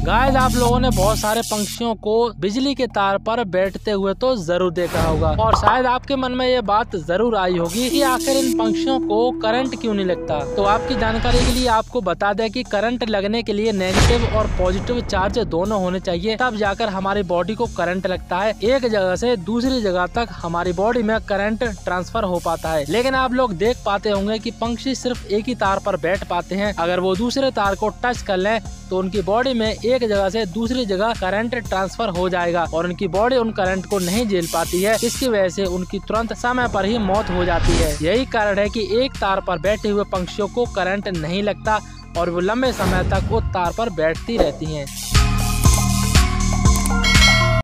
Guys, आप लोगों ने बहुत सारे पंछियों को बिजली के तार पर बैठते हुए तो जरूर देखा होगा और शायद आपके मन में ये बात जरूर आई होगी कि आखिर इन पंछियों को करंट क्यों नहीं लगता। तो आपकी जानकारी के लिए आपको बता दें कि करंट लगने के लिए नेगेटिव और पॉजिटिव चार्ज दोनों होने चाहिए, तब जाकर हमारी बॉडी को करंट लगता है। एक जगह से दूसरी जगह तक हमारी बॉडी में करंट ट्रांसफर हो पाता है। लेकिन आप लोग देख पाते होंगे कि पंछी सिर्फ एक ही तार पर बैठ पाते हैं। अगर वो दूसरे तार को टच कर लें तो उनकी बॉडी में एक जगह से दूसरी जगह करंट ट्रांसफर हो जाएगा और उनकी बॉडी उन करंट को नहीं झेल पाती है। इसकी वजह से उनकी तुरंत समय पर ही मौत हो जाती है। यही कारण है कि एक तार पर बैठे हुए पंछियों को करंट नहीं लगता और वो लंबे समय तक उस तार पर बैठती रहती हैं।